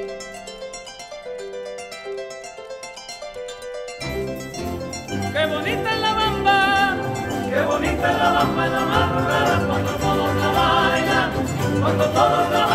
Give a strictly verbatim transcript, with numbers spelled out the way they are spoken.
Qué bonita es la bamba, qué bonita es la bamba en la madrugada cuando todos la bailan, cuando todos la bailan.